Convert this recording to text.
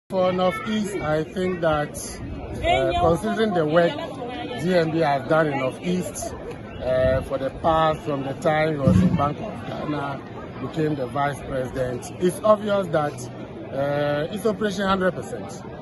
For Northeast, I think that considering the work DMB has done in Northeast for the past, from the time he was in Bank of Ghana, became the vice president, it's obvious that it's operation 100%.